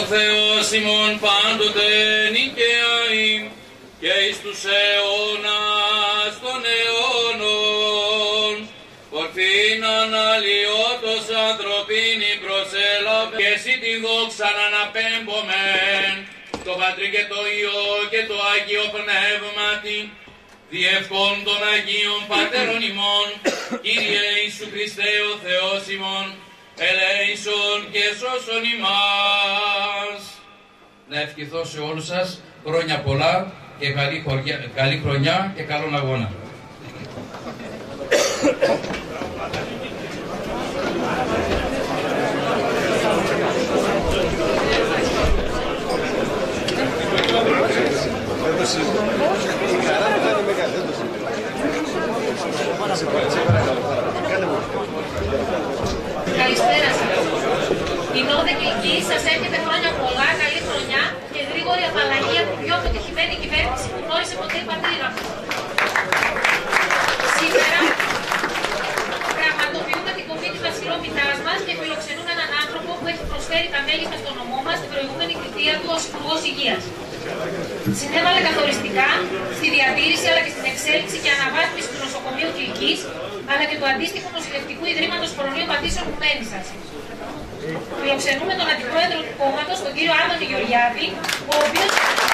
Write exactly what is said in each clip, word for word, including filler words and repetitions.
Θεός ημών πάντοτε νικαίοι και εις τους αιώνας των αιώνων, πορφήναν αλλιώτος ανθρωπίνη προσέλαβε, και εσύ τη δόξα να αναπέμπομεν, το Πατρί και το Υιό και το Άγιο Πνεύματι, διευκόν των Αγίων Πατέρων ημών, Κύριε Ιησού Χριστέ ο Θεός ημών, ελέησον και σώσον ημάς. Να ευχηθώ σε όλους σας χρόνια πολλά και καλή, χωριά, καλή χρονιά και καλόν αγώνα. Καλησπέρα σας. Η Νόδε Κλική σας εύχεται χρόνια πολλά, καλή χρονιά και γρήγορη απαλλαγή από την πιο αποτυχημένη κυβέρνηση που γνώρισε ποτέ η πατρίδα μου. Σήμερα πραγματοποιούμε την κομμή της βασιλόμητάς μας και φιλοξενούμε έναν άνθρωπο που έχει προσφέρει τα μέγιστα στο νομό μας την προηγούμενη θητεία του ως Υπουργός Υγείας. Συνέβαλε καθοριστικά στη διατήρηση αλλά και στην εξέλιξη και αναβάθμιση του νοσοκομείου Κλικής, αλλά και του αντίστοιχου νοσηλευτικού ιδρύματος Κορονίου Πατήσεων Κουμένισσας. Φιλοξενούμε τον αντιπρόεδρο του κόμματος, τον κύριο Άδωνη Γεωργιάδη, ο οποίος...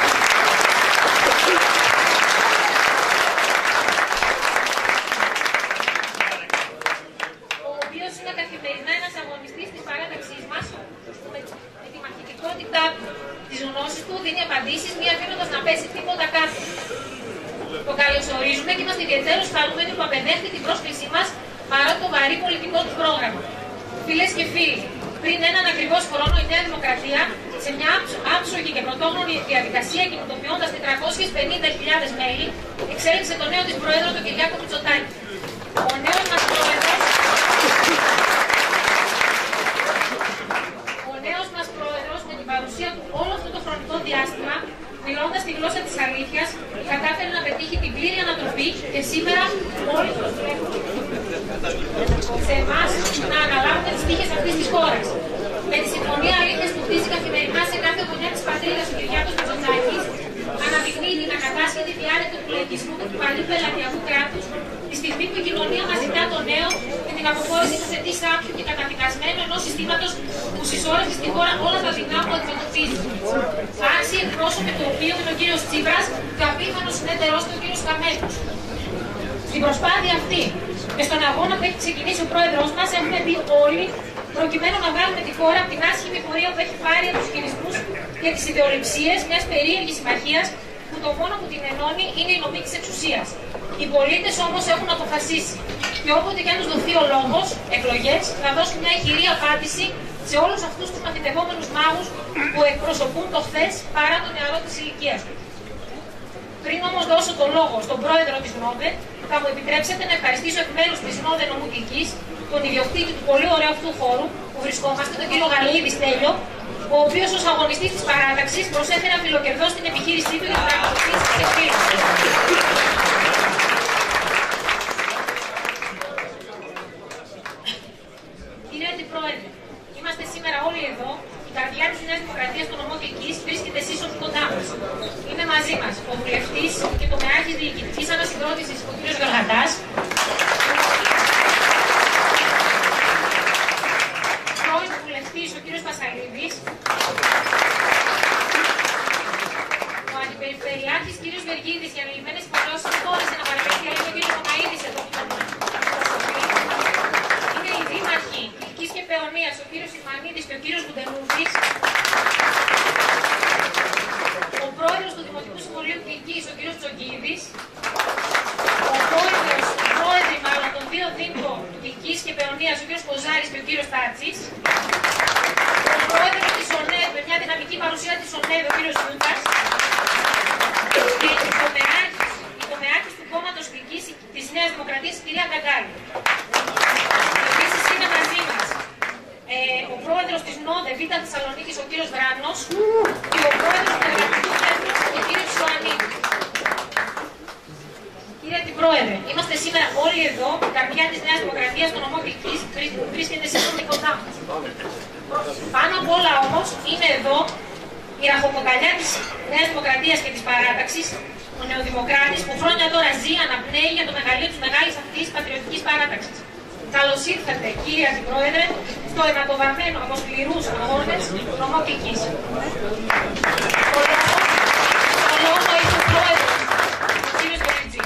ο οποίος είναι καθημερινά ένας αγωνιστής της παράταξής μας, που με, με τη μαχητικότητά του, τις γνώσεις του, δίνει απαντήσεις, μη αφήνοντας να πέσει τίποτα κάτω. Το καλωσορίζουμε και είμαστε ιδιαίτερως χαρούμενοι που απεδέχθη την πρόσκλησή μας παρά το βαρύ πολιτικό του πρόγραμμα. Φίλες και φίλοι, πριν έναν ακριβώς χρόνο η Νέα Δημοκρατία, σε μια άψογη και πρωτόγνωρη διαδικασία κινητοποιώντας τετρακόσιες πενήντα χιλιάδες μέλη, εξέλιξε τον νέο της Προέδρο, τον Κυριάκο Μητσοτάκη. Ο νέος μας Πρόεδρος, ο νέος μας Πρόεδρος, με την παρουσία του όλο αυτό το χρονικό διάστημα, μιλώντας τη γλώσσα της αλήθειας, κατάφερε να πετύχει την πλήρη ανατροπή και σήμερα όλοι προσβλέπουν σε εμάς να αναλάβουμε τις τύχες αυτής της χώρας. Με τη συμφωνία αλήθειας που χτίζει καθημερινά σε κάθε γωνιά της πατρίδας ο Κυριάκος Μητσοτάκης, αναδεικνύει την ακατάσχετη διάρρητα του λαϊκισμού και του παλιού πελατειακού κράτους, τη στιγμή που η κοινωνία μας ζητά το νέο και την αποχώρηση του σετής άπιου και καταδικασμένου ενός συστήματος που συσσόρευσε στη χώρα όλα τα δεινά που αντιμετωπίζει. Άξιοι εκπρόσωποι του οποίου είναι ο κύριος Τσίπρας και ο απίθανος συνεταιρός του ο κύριος Καμένος. Στην προσπάθεια αυτή και στον αγώνα που έχει ξεκινήσει ο πρόεδρος μας, έχουμε μπει όλοι προκειμένου να βγάλουμε τη χώρα από την άσχημη πορεία που έχει πάρει από τους χειρισμούς και τις ιδεολειψίες μιας περίεργης συμμαχίας που το μόνο που την ενώνει είναι η νομή της εξουσίας. Οι πολίτες όμως έχουν αποφασίσει και όποτε και αν τους δοθεί ο λόγος, εκλογές, θα δώσουν μια ηχηρή απάντηση σε όλους αυτούς τους μαθητευόμενους μάγους που εκπροσωπούν το χθες παρά το νεαρό της ηλικίας του. Πριν όμως δώσω το λόγο στον πρόεδρο της ΝΟΔΕ, θα μου επιτρέψετε να ευχαριστήσω εκ μέρους της ΝΟΔΕ Νομού Κλικής τον ιδιοκτήτη του πολύ ωραίου αυτού χώρου που βρισκόμαστε, τον κύριο Γαλοίδη Στέλιο, ο οποίος ως αγωνιστής της παράταξης προσέφερε φιλοκερδώς την επιχείρησή του για την πραγματοποίηση της εκδήλωσης. Κύριε Αντιπρόεδρε, είμαστε σήμερα όλοι εδώ. Η καρδιά της Νέας Δημοκρατίας στο νομό Κλικής βρίσκεται εσείς κοντά μας. Είναι μαζί μας ο βουλευτής και τομεάρχης διοικητικής ανασυγκρότησης ο κ. Γεωργαντάς, πρώην βουλευτής ο κ. Πασαλίδης, ο αντιπεριφερειάρχης κ. Βεργίδης για ανελημμένες υποχρεώσεις δεν μπόρεσε να παρευρεθεί, αλλά είναι ο κ. Μαΐδης εδώ που τον είναι οι δήμαρχοι Κλικής και Παιωνίας, ο κ. Ιμανίδης και ο κ. Γουντενούδης, ο πρόεδρος του Δημοτικού Συμβουλίου Κλικής, ο κ. Τσογκίδης, ο πρόεδρος, πρόεδροι μάλλον των δύο δήμων Κλικής και Παιωνίας, ο κ. Κοζάρης και ο κ. Τάτσης, ο πρόεδρος της ΟΝΕΔ, με μια δυναμική παρουσία της ΟΝΕΔ, ο κ. Ζούτας, και η τομεάρχης του κόμματος Κλικής της Νέας Δημοκρατίας, η κυρία Γκαγκάλη. Επίσης είναι μαζί μας ε, ο πρόεδρος της ΝΟΔΕ Β Θεσσαλονίκης, ο κ. Βράνος, και ο πρόεδρος του Εργατικού Κέντρου, ο κ. Σουανίδη. Κύριε Αντιπρόεδρε, είμαστε σήμερα όλοι εδώ, η καρδιά της Νέας Δημοκρατίας, στο νομό Κλικής, βρίσκεται σήμερα κοντά μας. Πάνω απ' όλα όμως είναι εδώ η ραχοκοκαλιά της Νέας Δημοκρατίας και της Παράταξης, ο Νεοδημοκράτης, που χρόνια τώρα ζει, αναπνέει για το μεγαλείο της μεγάλης αυτής πατριωτικής παράταξης. Καλώς ήρθατε, κύριε Αντιπρόεδρε, στο ενατοβαρμένο από σκληρούς αγώνες νομό Κηκής. Το λόγο έχει ο Πρόεδρος, ο κύριος Κοριτζής.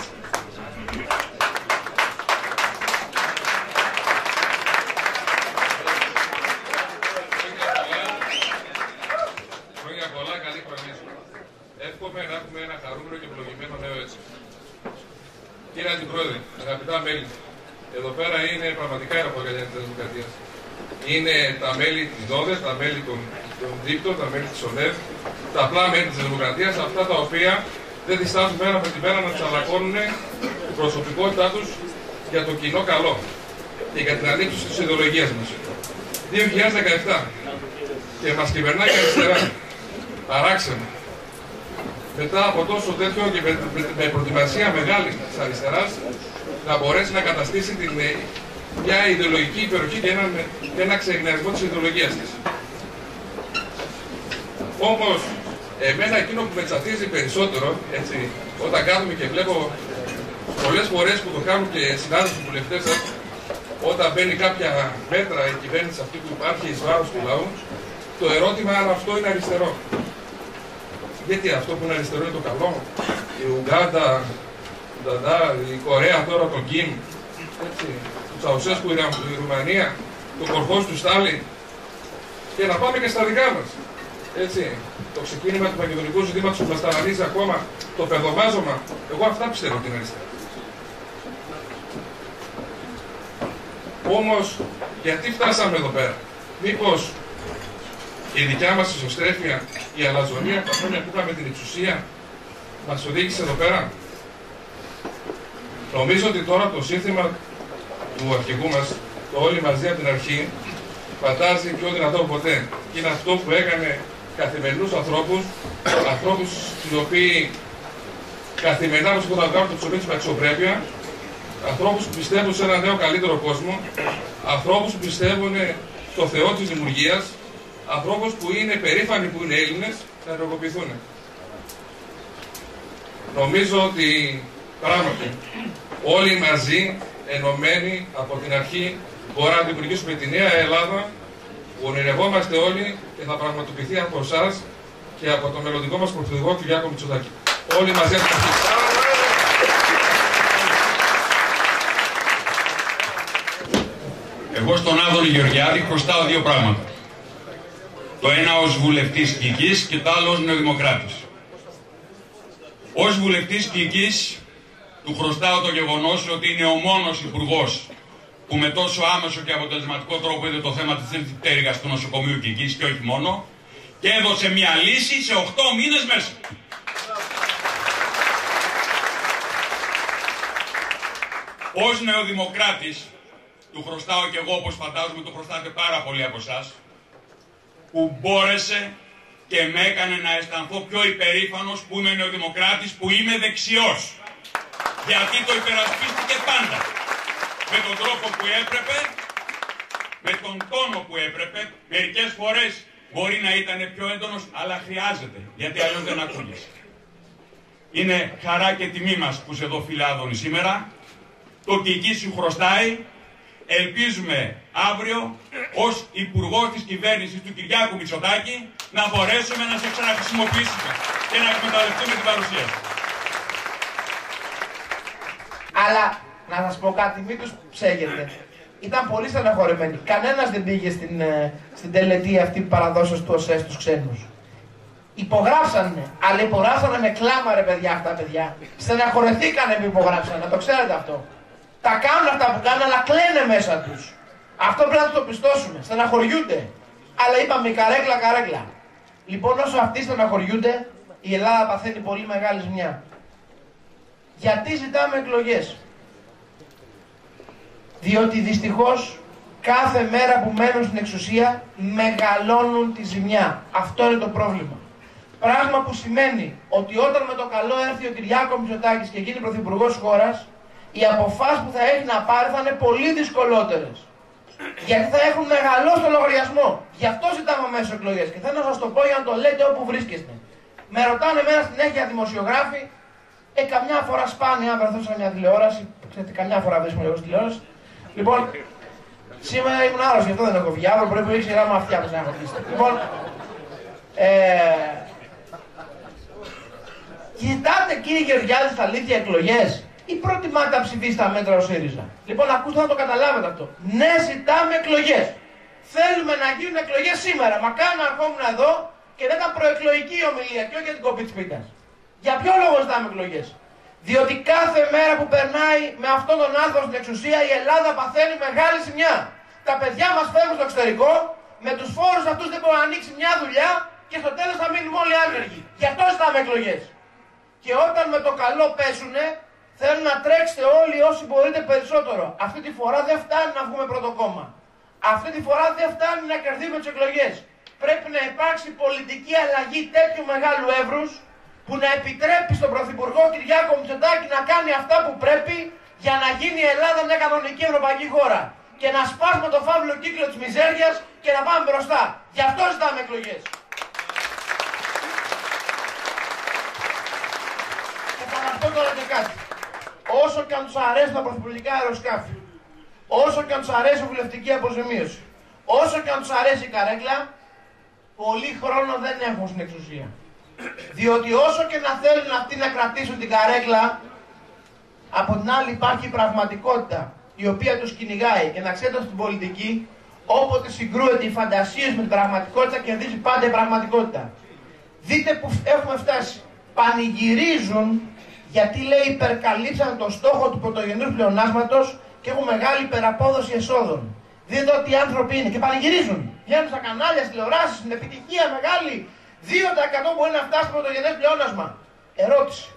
Χρόνια πολλά, καλή χρονιά. Εύχομαι να έχουμε ένα χαρούμενο και ευλογημένο νέο έτσι. Κύριε Αντιπρόεδρε, αγαπητά μέλη, εδώ πέρα είναι πραγματικά η ραχοκοκαλιά της Δημοκρατίας. Είναι τα μέλη της ΔΟΔΕΣ, τα μέλη των, των δίκτων, τα μέλη της ΟΝΕΒ, τα απλά μέλη της Δημοκρατίας, αυτά τα οποία δεν διστάζουν μέρα με τη μέρα να τσαλακώνουν την προσωπικότητά τους για το κοινό καλό και για την ανήψωση της ιδεολογίας μας. δύο χιλιάδες δεκαεπτά και μας κυβερνάει η αριστερά, παράξενα. Μετά από τόσο τέτοιο και με, με, με προετοιμασία μεγάλη της αριστεράς, να μπορέσει να καταστήσει την, μια ιδεολογική υπεροχή και ένα, και ένα ξεγνιασμό της ιδεολογίας της. Όμως, εμένα εκείνο που με τσατίζει περισσότερο, έτσι, όταν κάθομαι και βλέπω πολλές φορές που το κάνουν και συνάδελφοι βουλευτές σας, όταν μπαίνει κάποια μέτρα η κυβέρνηση αυτή που υπάρχει εις βάρος του λαού, το ερώτημα αν αυτό είναι αριστερό. Γιατί αυτό που είναι αριστερό είναι το καλό. Η Ουγγάντα, η Κορέα τώρα, το Κιμ, το Τσαουσέσκου, η Ρουμανία, το κορφός του Στάλιν. Και να πάμε και στα δικά μας. Έτσι, το ξεκίνημα του μακεδονικού ζητήματος που μας ταρανίζει ακόμα, το παιδομάζωμα, εγώ αυτά πιστεύω ότι είναι αριστερά. Όμως, γιατί φτάσαμε εδώ πέρα? Μήπως η δικιά μας ισοστρέφεια, η αλαζονία, τα χρόνια που είχαμε την εξουσία, μας οδήγησε εδώ πέρα? Νομίζω ότι τώρα το σύνθημα του αρχηγού μας, το όλοι μαζί από την αρχή, φαντάζει πιο δυνατό από ποτέ. Και είναι αυτό που έκανε καθημερινούς ανθρώπους, ανθρώπους οι οποίοι καθημερινά μας έχουν να κάνουν το ψωμί τους με αξιοπρέπεια, ανθρώπους που πιστεύουν σε ένα νέο καλύτερο κόσμο, ανθρώπους που πιστεύουν στο Θεό της δημιουργίας, ανθρώπους που είναι περήφανοι που είναι Έλληνες, να ενεργοποιηθούν. Νομίζω ότι πράγματι όλοι μαζί, ενωμένοι από την αρχή, μπορούμε να δημιουργήσουμε τη νέα Ελλάδα που ονειρευόμαστε όλοι και θα πραγματοποιηθεί από εσάς και από το μελλοντικό μας πρωθυπουργό Κυριάκο Μητσοτάκη. Όλοι μαζί από την αρχή. Εγώ στον Άδωνη Γεωργιάδη χρωστάω δύο πράγματα. Το ένα ως βουλευτής Κηκής και το άλλο ως νεοδημοκράτης. Ως βουλευτής Κηκής του χρωστάω το γεγονός ότι είναι ο μόνος υπουργός που με τόσο άμεσο και αποτελεσματικό τρόπο είδε το θέμα της τρίτης πτέρυγας του νοσοκομείου Κηκής και όχι μόνο, και έδωσε μια λύση σε οκτώ μήνες μέσα. Ως νεοδημοκράτης του χρωστάω και εγώ, όπως φαντάζομαι το χρωστάτε πάρα πολλοί από εσάς, που μπόρεσε και με έκανε να αισθανθώ πιο υπερήφανος που είμαι νεοδημοκράτης, που είμαι δεξιός. Γιατί το υπερασπίστηκε πάντα. Με τον τρόπο που έπρεπε, με τον τόνο που έπρεπε, μερικές φορές μπορεί να ήταν πιο έντονος, αλλά χρειάζεται, γιατί αλλιώς δεν ακούγεσαι. Είναι χαρά και τιμή μας που σε εδώ, φίλε Άδωνη, σήμερα. Το Κηκή σου χρωστάει. Ελπίζουμε αύριο ως υπουργός της κυβέρνησης του Κυριάκου Μητσοτάκη να μπορέσουμε να σε ξαναχρησιμοποιήσουμε και να εκμεταλλευτούμε την παρουσία σου. Αλλά να σας πω κάτι, μην τους ψέγετε. Ήταν πολύ στεναχωρημένοι. Κανένας δεν πήγε στην, στην τελετή αυτή παραδόσεως του ΟΣΕ στους ξένους. Υπογράψανε, αλλά υπογράψανε με κλάμα, ρε παιδιά, αυτά παιδιά. Στεναχωρεθήκανε που υπογράψανε, να το ξέρετε αυτό. Τα κάνουν αυτά που κάνουν, αλλά κλαίνε μέσα τους. Αυτό πρέπει να το πιστώσουμε. Στεναχωριούνται. Αλλά είπαμε καρέκλα, καρέκλα. Λοιπόν, όσο αυτοί στεναχωριούνται, η Ελλάδα παθαίνει πολύ μεγάλη ζημιά. Γιατί ζητάμε εκλογές? Διότι δυστυχώς κάθε μέρα που μένουν στην εξουσία μεγαλώνουν τη ζημιά. Αυτό είναι το πρόβλημα. Πράγμα που σημαίνει ότι όταν με το καλό έρθει ο Κυριάκο Μητσοτάκης και γίνει πρωθυπουργός χώρας, οι αποφάσεις που θα έχει να πάρει θα είναι πολύ δυσκολότερες. Γιατί θα έχουν μεγαλώσει το λογαριασμό. Γι' αυτό ζητάμε αμέσως εκλογές. Και θέλω να σας το πω για να το λέτε όπου βρίσκεστε. Με ρωτάνε εμένα συνέχεια δημοσιογράφοι, ε, καμιά φορά σπάνια αν βρεθώ σε μια τηλεόραση. Ξέρετε, καμιά φορά βρίσκομαι εγώ στη τηλεόραση. Λοιπόν, σήμερα ήμουν άρρωστος, γι' αυτό δεν έχω βγει. Αύριο πρέπει να ήξερα με αυτιά που να έχω κλείσει. Λοιπόν, ε, κοιτάτε κύριε Γεωργιάδη στα αλήθεια εκλογές ή προτιμάτε να ψηφίσετε τα μέτρα ο ΣΥΡΙΖΑ? Λοιπόν, ακούστε να το καταλάβετε αυτό. Ναι, ζητάμε εκλογές. Θέλουμε να γίνουν εκλογές σήμερα. Μακάρι να ερχόμουν εδώ και δεν ήταν προεκλογική η ομιλία και όχι για την κοπή της πίτας. Για ποιο λόγο ζητάμε εκλογές? Διότι κάθε μέρα που περνάει με αυτόν τον άνθρωπο στην εξουσία η Ελλάδα παθαίνει μεγάλη ζημιά. Τα παιδιά μας φεύγουν στο εξωτερικό, με τους φόρους αυτούς δεν μπορεί να ανοίξει μια δουλειά και στο τέλος θα μείνουμε όλοι άνεργοι. Γι' αυτό ζητάμε εκλογές. Και όταν με το καλό πέσουνε, θέλουν να τρέξετε όλοι όσοι μπορείτε περισσότερο. Αυτή τη φορά δεν φτάνει να βγούμε πρώτο κόμμα. Αυτή τη φορά δεν φτάνει να κερδίσουμε τις εκλογές. Πρέπει να υπάρξει πολιτική αλλαγή τέτοιου μεγάλου εύρους που να επιτρέπει στον Πρωθυπουργό Κυριάκο Μητσοτάκη να κάνει αυτά που πρέπει για να γίνει η Ελλάδα μια κανονική ευρωπαϊκή χώρα. Και να σπάσουμε το φαύλο κύκλο της μιζέριας και να πάμε μπροστά. Γι' αυτό ζητάμε εκλογές. Και θα μας πω τώρα και κάτι. Όσο και αν τους αρέσουν τα πρωθυπουργικά αεροσκάφη, όσο και αν τους αρέσει η βουλευτική αποζημίωση, όσο και αν τους αρέσει η καρέκλα, πολύ χρόνο δεν έχουν στην εξουσία. Διότι όσο και να θέλουν αυτοί να κρατήσουν την καρέκλα, από την άλλη υπάρχει η πραγματικότητα η οποία τους κυνηγάει. Και να ξέρετε στην πολιτική, όποτε συγκρούεται οι φαντασίες με την πραγματικότητα, κερδίζει πάντα η πραγματικότητα. Δείτε που έχουμε φτάσει. Πανηγυρίζουν γιατί λέει υπερκαλύψαν το στόχο του πρωτογενούς πλεονάσματος και έχουν μεγάλη υπεραπόδοση εσόδων. Δείτε ότι οι άνθρωποι είναι και πανηγυρίζουν. Βγαίνουν στα κανάλια, στις τηλεοράσεις, στην επιτυχία μεγάλη. δύο τοις εκατό μπορεί να φτάσει το πρωτογενές πλεόνασμα. Ερώτηση.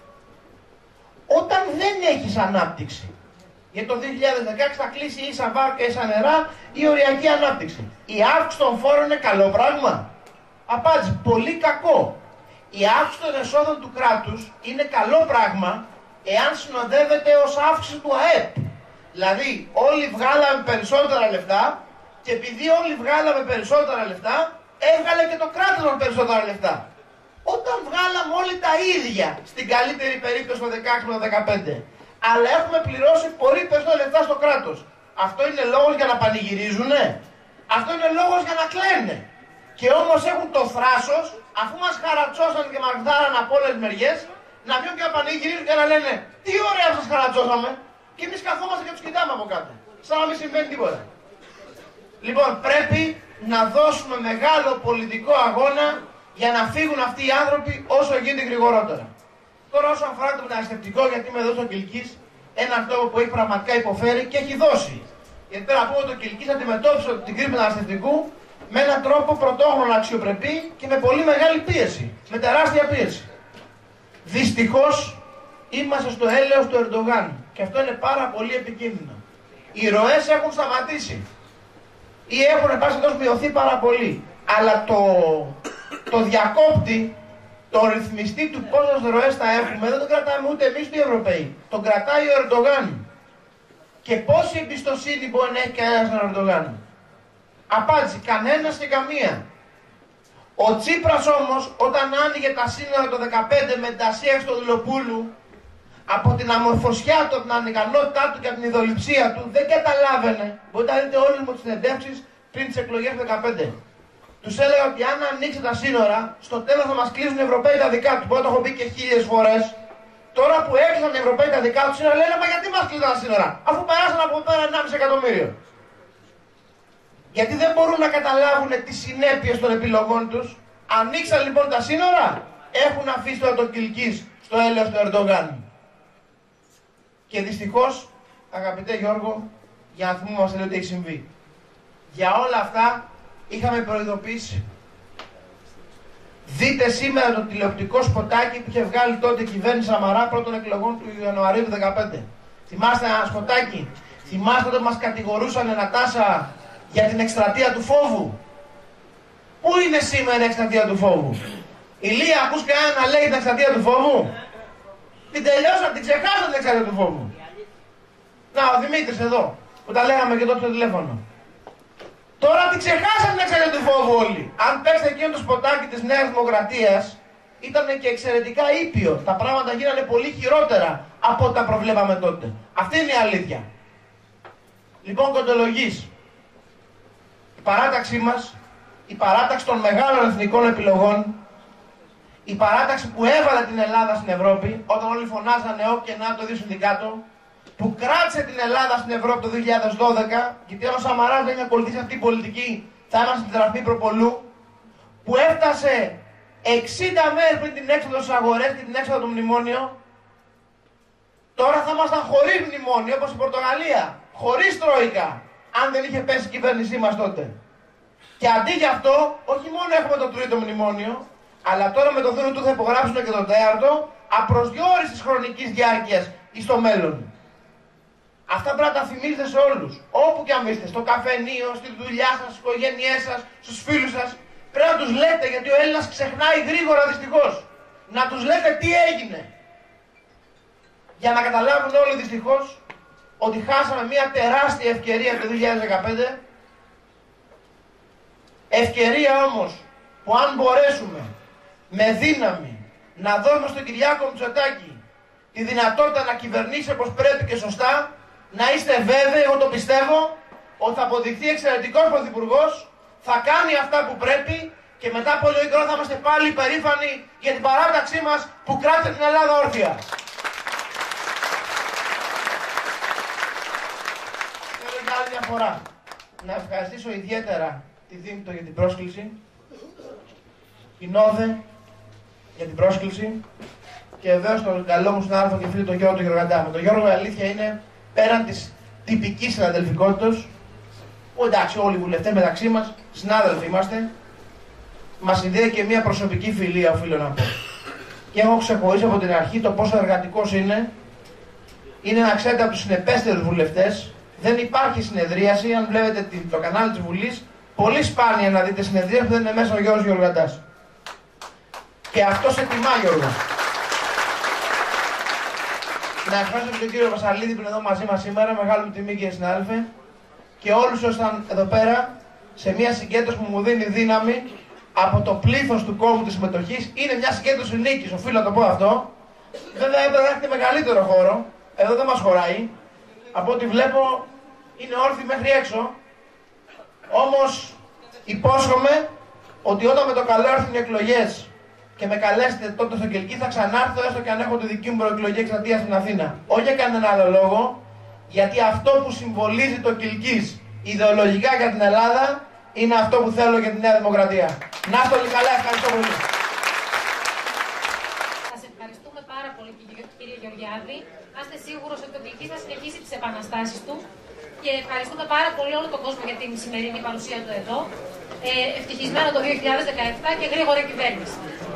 Όταν δεν έχεις ανάπτυξη, για το δύο χιλιάδες δεκαέξι θα κλείσει ίσα βάρκα, ίσα νερά ή οριακή ανάπτυξη. Η αύξηση των φόρων είναι καλό πράγμα? Απάντηση. Πολύ κακό. Η αύξηση των εσόδων του κράτους είναι καλό πράγμα εάν συνοδεύεται ως αύξηση του ΑΕΠ. Δηλαδή όλοι βγάλαμε περισσότερα λεφτά και επειδή όλοι βγάλαμε περισσότερα λεφτά, έβγαλε και το κράτος με περισσότερα λεφτά. Όταν βγάλαμε όλοι τα ίδια, στην καλύτερη περίπτωση το δεκαέξι με το δεκαπέντε, αλλά έχουμε πληρώσει πολύ περισσότερα λεφτά στο κράτος, αυτό είναι λόγος για να πανηγυρίζουνε? Αυτό είναι λόγος για να κλαίνε. Και όμως έχουν το θράσος, αφού μας χαρατσώσαν και μας δάραν από όλες τις μεριές, να βγουν και να πανηγυρίζουν και να λένε τι ωραία σας χαρατσώσαμε, και εμείς καθόμαστε και τους κοιτάμε από κάτω, σαν να μην συμβαίνει τίποτα. Λοιπόν, πρέπει να δώσουμε μεγάλο πολιτικό αγώνα για να φύγουν αυτοί οι άνθρωποι όσο γίνεται γρηγορότερα. Τώρα, όσον αφορά το μεταναστευτικό, γιατί είμαι εδώ στο Κιλκής, ένα τόπο που έχει πραγματικά υποφέρει και έχει δώσει. Γιατί πέρα από το Κιλκής αντιμετώπισε την κρίση μεταναστευτικού με έναν τρόπο πρωτόγνωρα αξιοπρεπή και με πολύ μεγάλη πίεση. Με τεράστια πίεση. Δυστυχώς είμαστε στο έλεος του Ερντογάν και αυτό είναι πάρα πολύ επικίνδυνο. Οι ροές έχουν σταματήσει ή έχουν πάση μειωθεί πάρα πολύ. Αλλά το, το διακόπτη, το ρυθμιστή του πόσες ροές θα έχουμε, δεν τον κρατάμε ούτε εμείς οι Ευρωπαίοι. Τον κρατάει ο Ερντογάν. Και πόση εμπιστοσύνη μπορεί να έχει κανένας στον Ερντογάν? Απάντηση, κανένας και καμία. Ο Τσίπρας όμως, όταν άνοιγε τα σύνορα το δεκαπέντε με την Ασία Χριστοδουλοπούλου, από την αμορφωσιά του, από την ανικανότητά του και από την ειδωληψία του, δεν καταλάβαινε. Μπορείτε να δείτε όλες μου τις συνεντεύξεις πριν τις εκλογές του δεκαπέντε. Τους έλεγα ότι αν ανοίξει τα σύνορα, στο τέλος θα μας κλείσουν οι Ευρωπαίοι τα δικά του. Μπορεί να το έχω πει και χίλιες φορές. Τώρα που έκλεισαν οι Ευρωπαίοι τα δικά του σύνορα, λένε μα γιατί μας κλείσαν τα σύνορα, αφού περάσαν από πέρα ενάμιση εκατομμύριο. Γιατί δεν μπορούν να καταλάβουν τις συνέπειες των επιλογών τους. Ανοίξαν λοιπόν τα σύνορα, έχουν αφήσει τώρα τον Κιλκής στο έλεος του Ερντογάν. Και δυστυχώς, αγαπητέ Γιώργο, για να θυμόμαστε ότι έχει συμβεί. Για όλα αυτά είχαμε προειδοποιήσει. Δείτε σήμερα το τηλεοπτικό σποτάκι που είχε βγάλει τότε η κυβέρνηση Σαμαρά πρώτων εκλογών του Ιανουαρίου του δεκαπέντε. Θυμάστε ένα σποτάκι? Θυμάστε όταν μας κατηγορούσαν, Νατάσα, για την εκστρατεία του φόβου? Πού είναι σήμερα η εκστρατεία του φόβου? Ηλία, ακούς κανένα να λέει την εκστρατεία του φόβου? Την τελειώσαν, την ξεχάσαν την εκστρατεία του φόβου. Να, ο Δημήτρης εδώ, που τα λέγαμε και τότε στο τηλέφωνο. Τώρα τη ξεχάσαμε την εξαρτία του φόβου όλοι. Αν παίξετε εκείνο το σποτάκι της Νέας Δημοκρατίας, ήταν και εξαιρετικά ήπιο. Τα πράγματα γίνανε πολύ χειρότερα από ό,τι τα προβλέπαμε τότε. Αυτή είναι η αλήθεια. Λοιπόν, κοντολογής. Η παράταξή μας, η παράταξη των μεγάλων εθνικών επιλογών, η παράταξη που έβαλε την Ελλάδα στην Ευρώπη, όταν όλοι φωνάζανε «ΟΚ και ΝΑΤΟ, δύο συνδικάτο», που κράτησε την Ελλάδα στην Ευρώπη το δύο χιλιάδες δώδεκα, γιατί αν ο Σαμαράς δεν είχε ακολουθήσει αυτή την πολιτική, θα είμαστε στην τραφή προπολού, που έφτασε εξήντα μέρες πριν την έξοδο στις αγορές και την έξοδο του μνημόνιο. Τώρα θα ήμασταν χωρίς μνημόνιο, όπως η Πορτογαλία, χωρίς Τρόικα, αν δεν είχε πέσει η κυβέρνησή μας τότε. Και αντί γι' αυτό, όχι μόνο έχουμε το τρίτο μνημόνιο, αλλά τώρα με το δούνο του θα υπογράψουν και το τέταρτο, απροσδιόρισης χρονικής διάρκειας εις το μέλλον. Αυτά πρέπει να τα θυμίζετε σε όλους. Όπου και αν είστε, στο καφενείο, στη δουλειά σας, στις οικογένειές σας, στους φίλους σας, πρέπει να τους λέτε, γιατί ο Έλληνας ξεχνάει γρήγορα δυστυχώς. Να τους λέτε τι έγινε. Για να καταλάβουν όλοι δυστυχώς ότι χάσαμε μια τεράστια ευκαιρία το δύο χιλιάδες δεκαπέντε. Ευκαιρία όμως που αν μπορέσουμε με δύναμη να δώσουμε στον Κυριάκο Μητσοτάκη τη δυνατότητα να κυβερνήσει όπως πρέπει και σωστά, να είστε βέβαιοι, εγώ το πιστεύω, ότι θα αποδειχθεί εξαιρετικός πρωθυπουργός, θα κάνει αυτά που πρέπει και μετά από λίγο καιρό θα είμαστε πάλι υπερήφανοι για την παράταξή μας που κράτησε την Ελλάδα όρθια. Θέλω για άλλη μια φορά να ευχαριστήσω ιδιαίτερα τη Δήμητο για την πρόσκληση, την Όδε για την πρόσκληση και βεβαίως τον καλό μου συνάδελφο και φίλο τον Γιώργο τον Γεωργαντά. Με τον Γιώργο η αλήθεια είναι πέραν της τυπικής συναδελφικότητας, που εντάξει όλοι οι βουλευτές μεταξύ μας, συνάδελφοι είμαστε, μας συνδέει και μια προσωπική φιλία, οφείλω να πω. Και έχω ξεχωρίσει από την αρχή το πόσο εργατικός είναι. Είναι να ξέρετε από τους συνεπέστερους βουλευτές, δεν υπάρχει συνεδρίαση, αν βλέπετε το κανάλι της Βουλής, πολύ σπάνια να δείτε συνεδρία που δεν είναι μέσα ο Γιώργος Γεωργαντάς. Και αυτό σε τιμά, Γιώργο. Να ευχαριστώ και τον κύριο Βασαλίδη που είναι εδώ μαζί μας σήμερα, μεγάλη μου τιμή κύριε συνάδελφε, και όλους όσοι ήταν εδώ πέρα σε μια συγκέντρωση που μου δίνει δύναμη από το πλήθος του κόμμου της συμμετοχής. Είναι μια συγκέντρωση νίκης, οφείλω να το πω αυτό. Βέβαια έπρεπε να έχετε μεγαλύτερο χώρο, εδώ δεν μας χωράει. Από ό,τι βλέπω είναι όρθιοι μέχρι έξω. Όμως υπόσχομαι ότι όταν με το καλό έρθουν οι εκλογές και με καλέσετε τότε στο Κελκή, θα ξανάρθω έστω και αν έχω τη δική μου προεκλογική εκστρατεία στην Αθήνα. Όχι για κανένα άλλο λόγο, γιατί αυτό που συμβολίζει το Κελκής ιδεολογικά για την Ελλάδα είναι αυτό που θέλω για τη Νέα Δημοκρατία. Να είστε όλοι καλά, ευχαριστώ πολύ. Σας ευχαριστούμε πάρα πολύ κύριε Γεωργιάδη. Να είστε σίγουρος ότι το Κελκής θα συνεχίσει τις επαναστάσεις του και ευχαριστούμε πάρα πολύ όλο τον κόσμο για την σημερινή παρουσία του εδώ. Ε, ευτυχισμένο το δύο χιλιάδες δεκαεπτά και γρήγορη κυβέρνηση.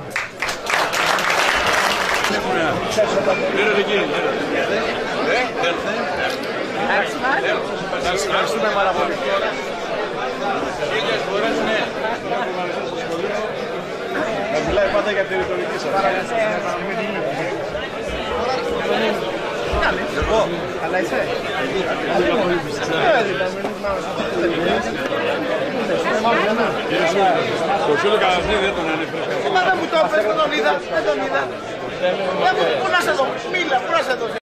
Ευχαριστούμε πάρα πολύ. Να μιλάει πάντα για την ρητορική σας. Εγώ. Αλλά είσαι. Το φίλο Καλαθρή δεν τον ανέφερε. Μα δεν μου το έφερε, δεν τον είδα. Δεν τον είδα. Πού να σε δω, μίλα, πού να σε δω.